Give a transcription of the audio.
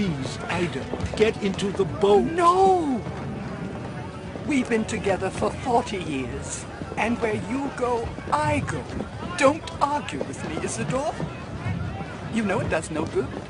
Please, Ida, get into the boat. No! We've been together for 40 years. And where you go, I go. Don't argue with me, Isidor. You know it does no good.